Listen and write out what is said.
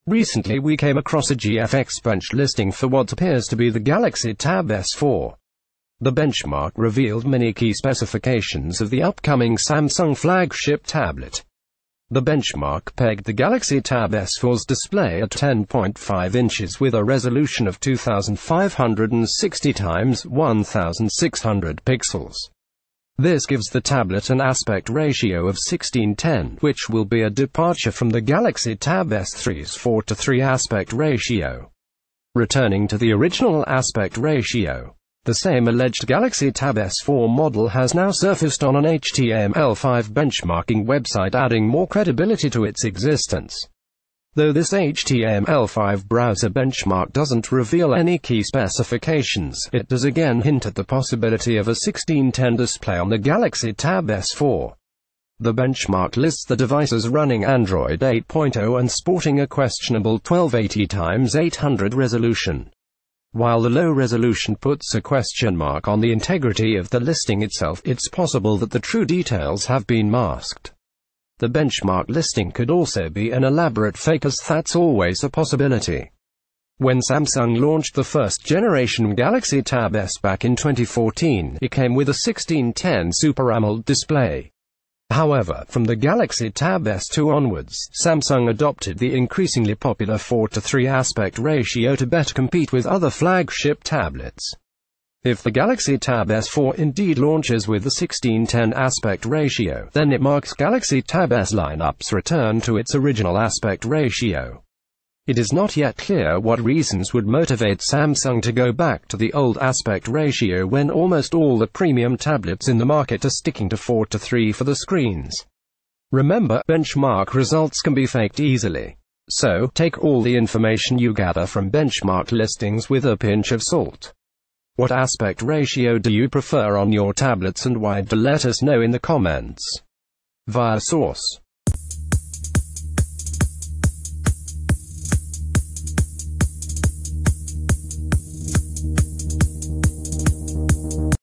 Recently we came across a GFX bench listing for what appears to be the Galaxy Tab S4. The benchmark revealed many key specifications of the upcoming Samsung flagship tablet. The benchmark pegged the Galaxy Tab S4's display at 10.5 inches with a resolution of 2560 x 1600 pixels. This gives the tablet an aspect ratio of 16:10, which will be a departure from the Galaxy Tab S3's 4:3 aspect ratio. Returning to the original aspect ratio, the same alleged Galaxy Tab S4 model has now surfaced on an HTML5 benchmarking website, adding more credibility to its existence. Though this HTML5 browser benchmark doesn't reveal any key specifications, it does again hint at the possibility of a 16:10 display on the Galaxy Tab S4. The benchmark lists the device as running Android 8.0 and sporting a questionable 1280x800 resolution. While the low resolution puts a question mark on the integrity of the listing itself, it's possible that the true details have been masked. The benchmark listing could also be an elaborate fake, as that's always a possibility. When Samsung launched the first generation Galaxy Tab S back in 2014, it came with a 16:10 Super AMOLED display. However, from the Galaxy Tab S2 onwards, Samsung adopted the increasingly popular 4:3 aspect ratio to better compete with other flagship tablets. If the Galaxy Tab S4 indeed launches with the 16:10 aspect ratio, then it marks Galaxy Tab S lineup's return to its original aspect ratio. It is not yet clear what reasons would motivate Samsung to go back to the old aspect ratio when almost all the premium tablets in the market are sticking to 4:3 for the screens. Remember, benchmark results can be faked easily. So, take all the information you gather from benchmark listings with a pinch of salt. What aspect ratio do you prefer on your tablets and why? Let us know in the comments. Via source.